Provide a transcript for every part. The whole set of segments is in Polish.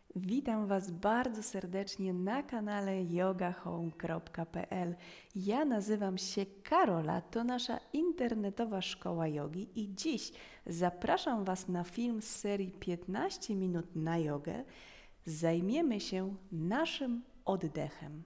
Witam Was bardzo serdecznie na kanale yogahome.pl. Ja nazywam się Karola, to nasza internetowa szkoła jogi i dziś zapraszam Was na film z serii 15 minut na jogę. Zajmiemy się naszym oddechem.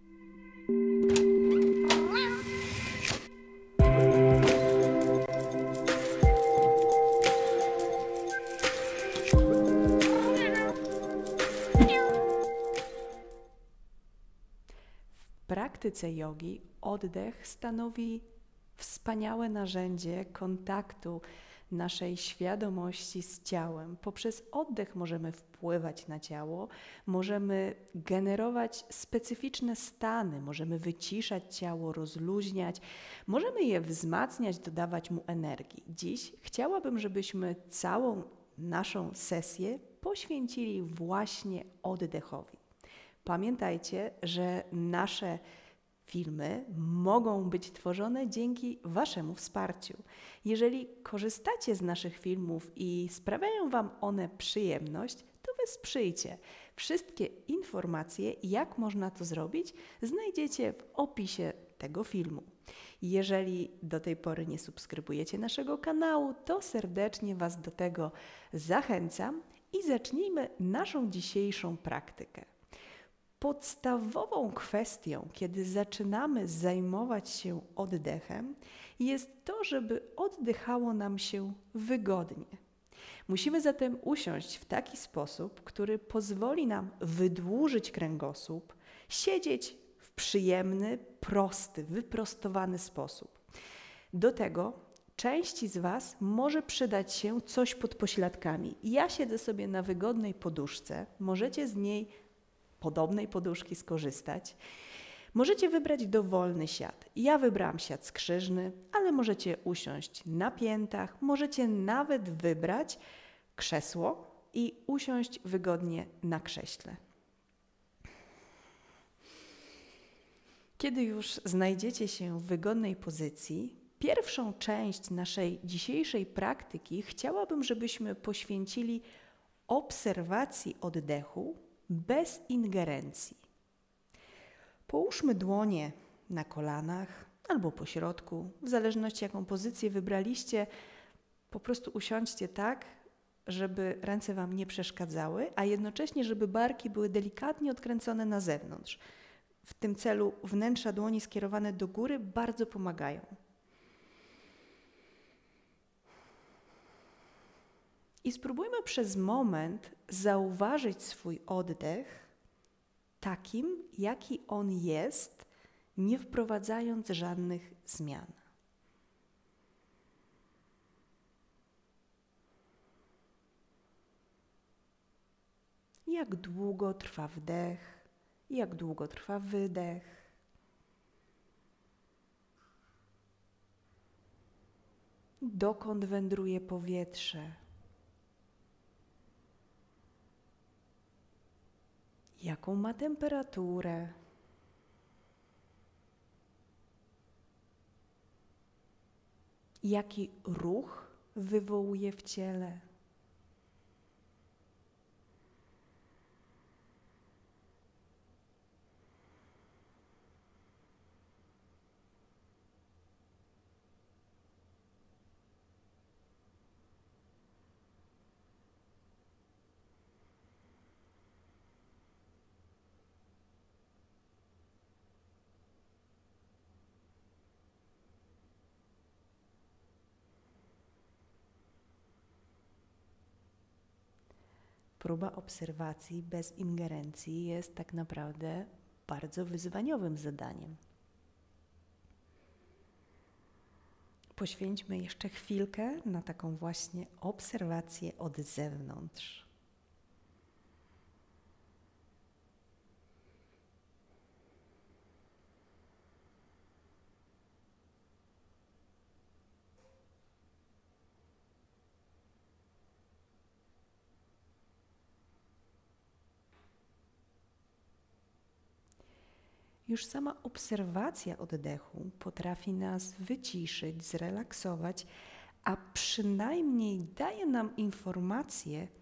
W praktyce jogi oddech stanowi wspaniałe narzędzie kontaktu naszej świadomości z ciałem. Poprzez oddech możemy wpływać na ciało, możemy generować specyficzne stany, możemy wyciszać ciało, rozluźniać, możemy je wzmacniać, dodawać mu energii. Dziś chciałabym, żebyśmy całą naszą sesję poświęcili właśnie oddechowi. Pamiętajcie, że nasze filmy mogą być tworzone dzięki Waszemu wsparciu. Jeżeli korzystacie z naszych filmów i sprawiają Wam one przyjemność, to wesprzyjcie. Wszystkie informacje, jak można to zrobić, znajdziecie w opisie tego filmu. Jeżeli do tej pory nie subskrybujecie naszego kanału, to serdecznie Was do tego zachęcam i zacznijmy naszą dzisiejszą praktykę. Podstawową kwestią, kiedy zaczynamy zajmować się oddechem, jest to, żeby oddychało nam się wygodnie. Musimy zatem usiąść w taki sposób, który pozwoli nam wydłużyć kręgosłup, siedzieć w przyjemny, prosty, wyprostowany sposób. Do tego części z Was może przydać się coś pod pośladkami. Ja siedzę sobie na wygodnej poduszce, możecie z niej podobnej poduszki skorzystać. Możecie wybrać dowolny siat. Ja wybrałam siat skrzyżny, ale możecie usiąść na piętach, możecie nawet wybrać krzesło i usiąść wygodnie na krześle. Kiedy już znajdziecie się w wygodnej pozycji, pierwszą część naszej dzisiejszej praktyki chciałabym, żebyśmy poświęcili obserwacji oddechu bez ingerencji. Połóżmy dłonie na kolanach albo po środku, w zależności jaką pozycję wybraliście. Po prostu usiądźcie tak, żeby ręce Wam nie przeszkadzały, a jednocześnie, żeby barki były delikatnie odkręcone na zewnątrz. W tym celu wnętrza dłoni skierowane do góry bardzo pomagają. I spróbujmy przez moment zauważyć swój oddech takim, jaki on jest, nie wprowadzając żadnych zmian. Jak długo trwa wdech, jak długo trwa wydech. Dokąd wędruje powietrze. Jaką ma temperaturę? Jaki ruch wywołuje w ciele? Próba obserwacji bez ingerencji jest tak naprawdę bardzo wyzwaniowym zadaniem. Poświęćmy jeszcze chwilkę na taką właśnie obserwację od zewnątrz. Już sama obserwacja oddechu potrafi nas wyciszyć, zrelaksować, a przynajmniej daje nam informację,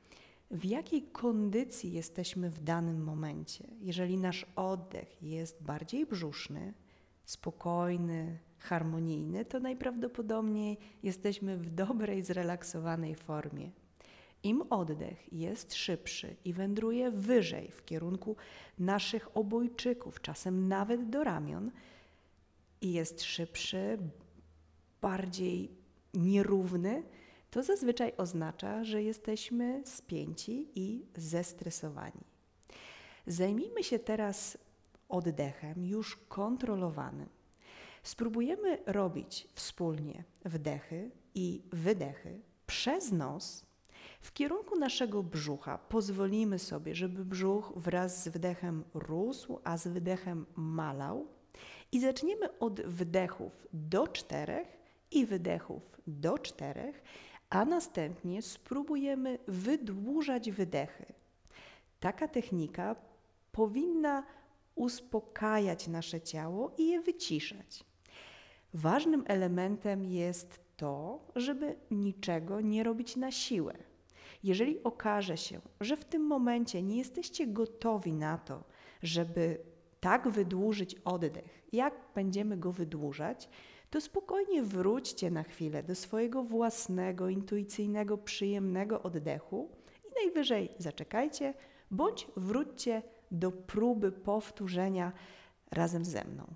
w jakiej kondycji jesteśmy w danym momencie. Jeżeli nasz oddech jest bardziej brzuszny, spokojny, harmonijny, to najprawdopodobniej jesteśmy w dobrej, zrelaksowanej formie. Im oddech jest szybszy i wędruje wyżej w kierunku naszych obojczyków, czasem nawet do ramion, i jest szybszy, bardziej nierówny, to zazwyczaj oznacza, że jesteśmy spięci i zestresowani. Zajmijmy się teraz oddechem już kontrolowanym. Spróbujemy robić wspólnie wdechy i wydechy przez nos w kierunku naszego brzucha. Pozwolimy sobie, żeby brzuch wraz z wdechem rósł, a z wydechem malał. I zaczniemy od wdechów do 4 i wydechów do 4, a następnie spróbujemy wydłużać wydechy. Taka technika powinna uspokajać nasze ciało i je wyciszać. Ważnym elementem jest to, żeby niczego nie robić na siłę. Jeżeli okaże się, że w tym momencie nie jesteście gotowi na to, żeby tak wydłużyć oddech, jak będziemy go wydłużać, to spokojnie wróćcie na chwilę do swojego własnego, intuicyjnego, przyjemnego oddechu i najwyżej zaczekajcie, bądź wróćcie do próby powtórzenia razem ze mną.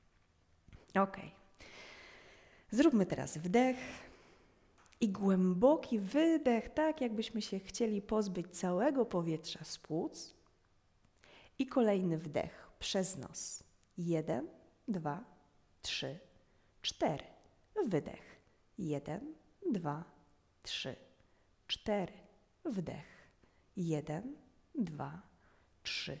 Ok. Zróbmy teraz wdech i głęboki wydech, tak jakbyśmy się chcieli pozbyć całego powietrza z płuc. I kolejny wdech przez nos. 1, 2, 3, 4. Wydech. 1, 2, 3, 4. Wdech. 1, 2, 3,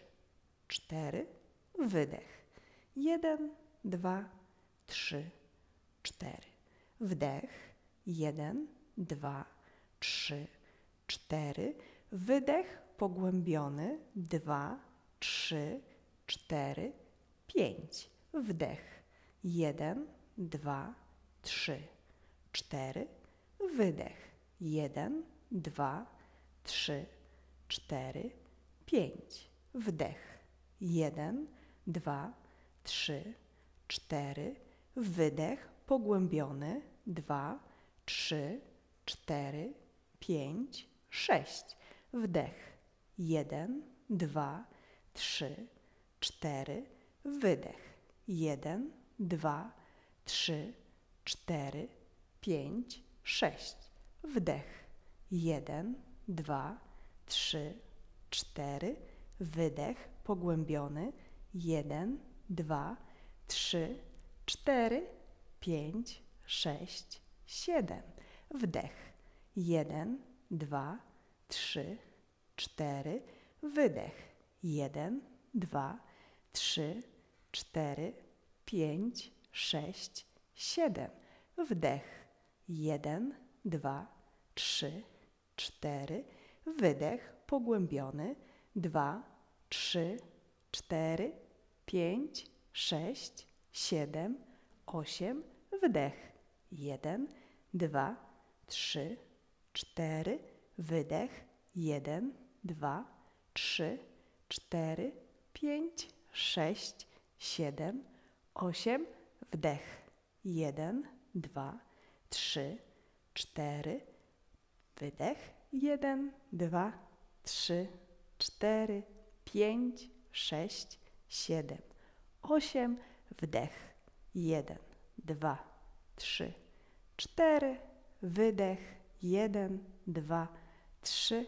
4. Wydech. 1, 2, 3, 4. Wdech. 1, 2, 3, 4. Wydech pogłębiony. 2, 3, 4, 5. Wdech. 1, 2, 3, 4. Wydech. 1, 2, 3, 4, 5. Wdech. 1, 2, 3, 4. Wydech pogłębiony. 2, 3, 4, 5, 6. Wdech. 1, 2, 3, 4. Wydech. 1, 2, 3, 4, 5, 6. Wdech. 1, 2, 3, 4. Wydech pogłębiony. 1, 2, 3, 4, 5, 6, 7. Wdech. 1, 2, 3, 4. Wydech. 1, 2, 3, 4, 5, 6, 7. Wdech. 1, 2, 3, 4. Wydech pogłębiony. 2, 3, 4, 5, 6, 7, 8. Wdech. 1, 2, 3, 4. Wydech. 1, 2, 3, 4, 5, 6, 7, 8. Wdech. 1, 2, 3, 4. Wydech. 1, 2, 3, 4, 5, 6, 7, 8. Wdech. 1, 2, 3, 4. Wydech. 1, 2, 3,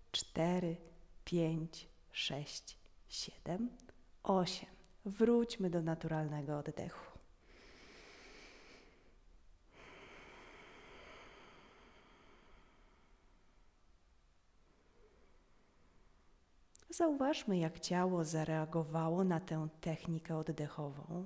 4, 5, 6, 7, 8. Wróćmy do naturalnego oddechu. Zauważmy, jak ciało zareagowało na tę technikę oddechową.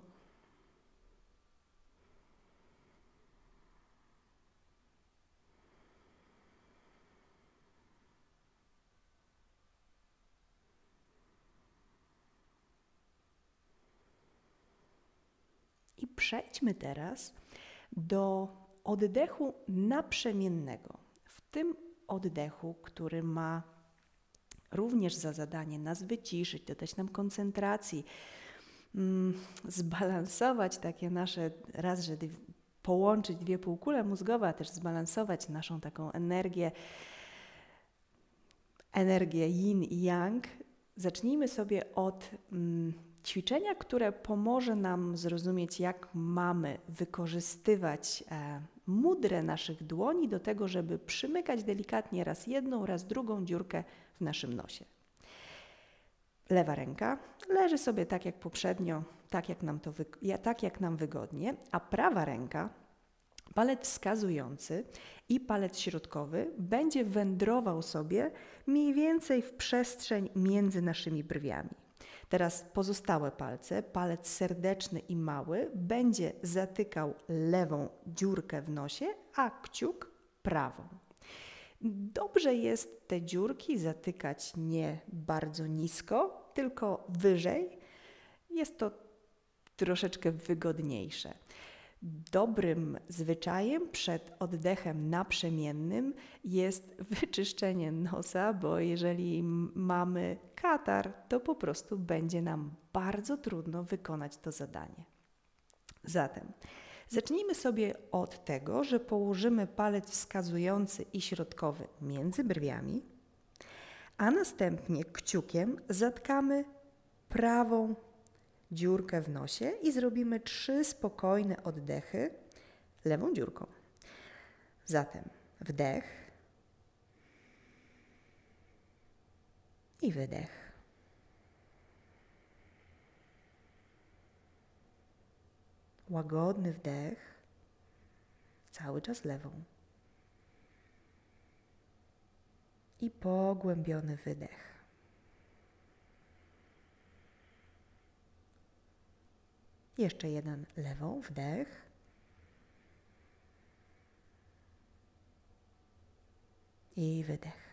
I przejdźmy teraz do oddechu naprzemiennego. W tym oddechu, który ma również za zadanie nas wyciszyć, dodać nam koncentracji, zbalansować takie nasze, że połączyć dwie półkule mózgowe, a też zbalansować naszą taką energię yin i yang. Zacznijmy sobie od ćwiczenia, które pomoże nam zrozumieć, jak mamy wykorzystywać mudrę naszych dłoni do tego, żeby przymykać delikatnie raz jedną, raz drugą dziurkę w naszym nosie. Lewa ręka leży sobie tak jak poprzednio, tak jak nam wygodnie, a prawa ręka, palec wskazujący i palec środkowy będzie wędrował sobie mniej więcej w przestrzeń między naszymi brwiami. Teraz pozostałe palce, palec serdeczny i mały, będzie zatykał lewą dziurkę w nosie, a kciuk prawą. Dobrze jest te dziurki zatykać nie bardzo nisko, tylko wyżej. Jest to troszeczkę wygodniejsze. Dobrym zwyczajem przed oddechem naprzemiennym jest wyczyszczenie nosa, bo jeżeli mamy katar, to po prostu będzie nam bardzo trudno wykonać to zadanie. Zatem zacznijmy sobie od tego, że położymy palec wskazujący i środkowy między brwiami, a następnie kciukiem zatkamy prawą dziurkę w nosie i zrobimy 3 spokojne oddechy lewą dziurką. Zatem wdech i wydech. Łagodny wdech, cały czas lewą. I pogłębiony wydech. Jeszcze jeden lewą, wdech. I wydech.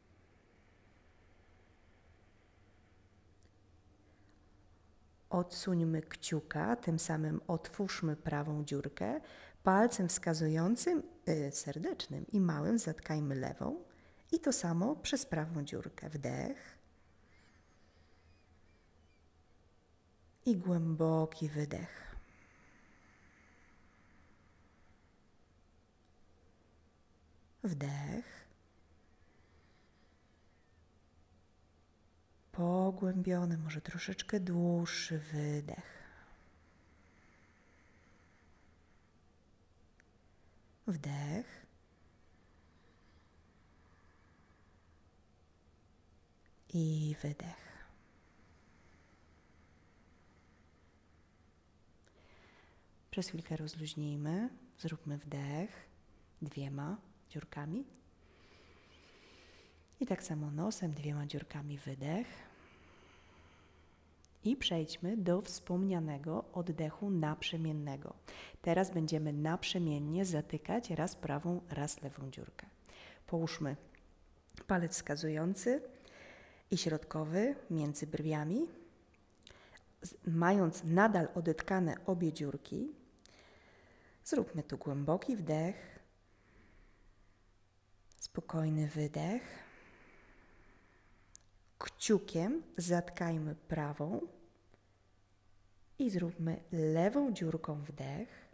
Odsuńmy kciuka, tym samym otwórzmy prawą dziurkę. Palcem wskazującym, serdecznym i małym zatkajmy lewą. I to samo przez prawą dziurkę. Wdech. I głęboki wydech. Wdech. Pogłębiony, może troszeczkę dłuższy wydech. Wdech. I wydech. Przez chwilkę rozluźnijmy. Zróbmy wdech 2 dziurkami. I tak samo nosem 2 dziurkami wydech. I przejdźmy do wspomnianego oddechu naprzemiennego. Teraz będziemy naprzemiennie zatykać raz prawą, raz lewą dziurkę. Połóżmy palec wskazujący i środkowy między brwiami, mając nadal odetkane obie dziurki. Zróbmy tu głęboki wdech, spokojny wydech. Kciukiem zatkajmy prawą i zróbmy lewą dziurką wdech.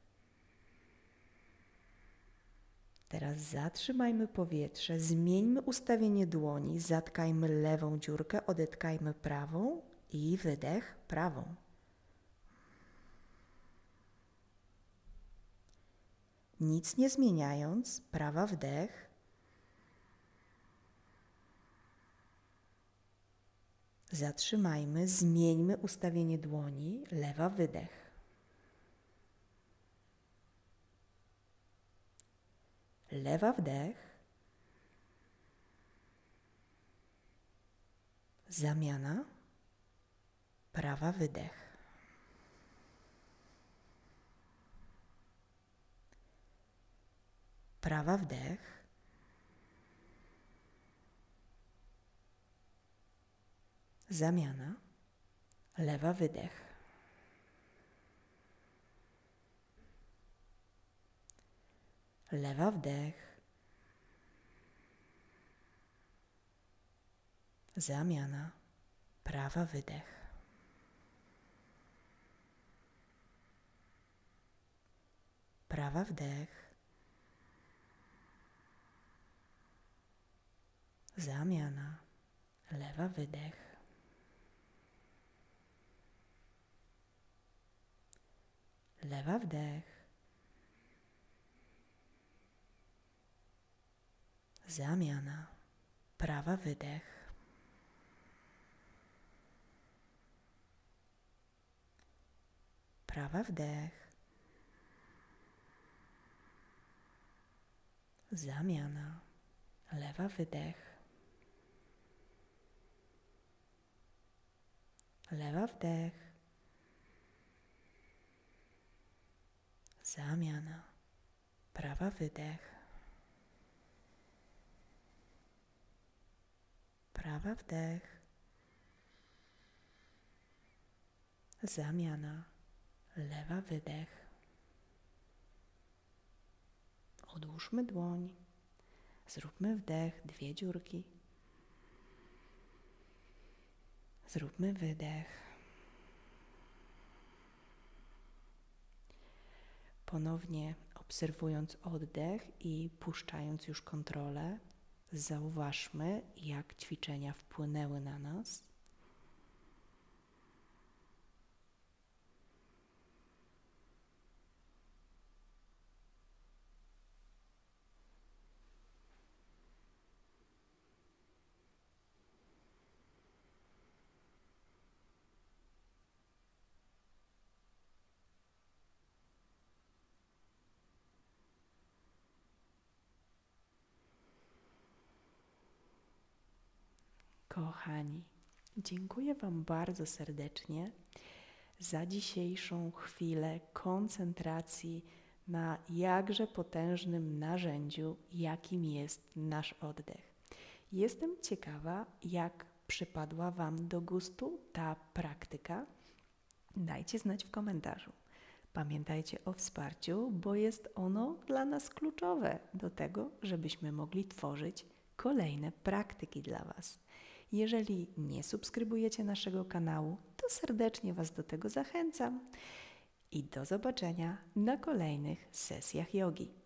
Teraz zatrzymajmy powietrze, zmieńmy ustawienie dłoni, zatkajmy lewą dziurkę, odetkajmy prawą i wydech prawą. Nic nie zmieniając, prawa wdech. Zatrzymajmy, zmieńmy ustawienie dłoni, lewa wydech. Lewa wdech. Zamiana, prawa wydech. Prawa wdech. Zamiana, lewa wydech. Lewa wdech. zamiana, prawa, wydech. Prawa, wdech. Zamiana, lewa, wydech. Lewa, wdech. Zamiana, prawa, wydech. Prawa, wdech. Zamiana, lewa, wydech. Lewa, wdech. Zamiana, prawa, wydech. Prawa, wdech. Zamiana, lewa, wydech. Odłóżmy dłoń. Zróbmy wdech, 2 dziurki. Zróbmy wydech. Ponownie obserwując oddech i puszczając już kontrolę, zauważmy, jak ćwiczenia wpłynęły na nas. Kochani, dziękuję Wam bardzo serdecznie za dzisiejszą chwilę koncentracji na jakże potężnym narzędziu, jakim jest nasz oddech. Jestem ciekawa, jak przypadła Wam do gustu ta praktyka. Dajcie znać w komentarzu. Pamiętajcie o wsparciu, bo jest ono dla nas kluczowe do tego, żebyśmy mogli tworzyć kolejne praktyki dla Was. Jeżeli nie subskrybujecie naszego kanału, to serdecznie Was do tego zachęcam i do zobaczenia na kolejnych sesjach jogi.